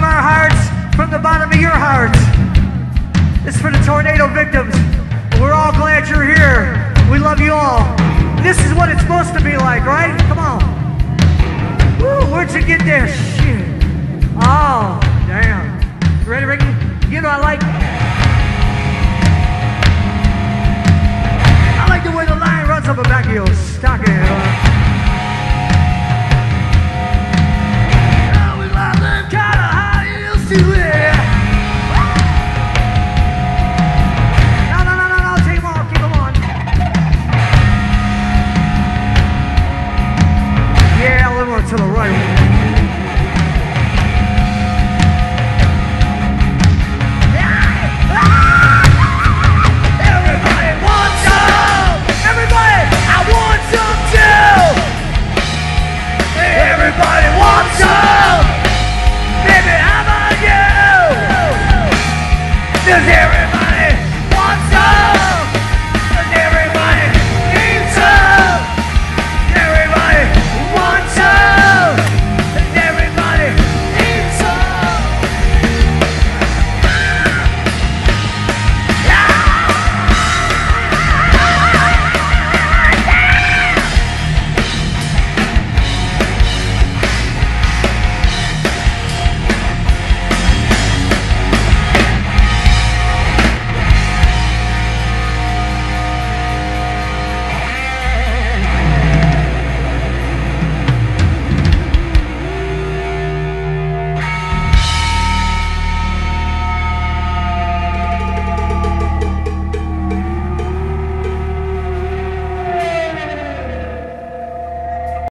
from our hearts, from the bottom of your hearts. This is for the tornado victims. We're all glad you're here. We love you all. This is what it's supposed to be like, right? Come on. Woo, where'd you get there? Shit. Oh, damn. You ready, Ricky? You know I like the way the line runs up the back of your stocking. We love them kind of how you used to.